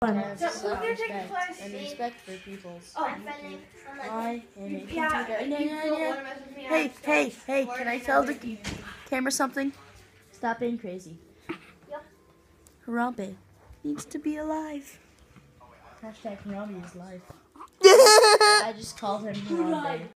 Have self-respect and respect for people's. I am a computer. Hey, can I tell the camera something? Stop being crazy. Harambe needs to be alive. Hashtag Harambe is live. I just called him Harambe.